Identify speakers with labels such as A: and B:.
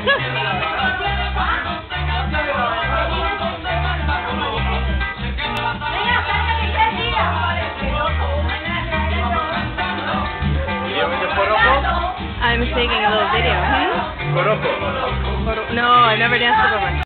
A: I'm taking a little video.
B: Corojo.
A: No, I never danced with one.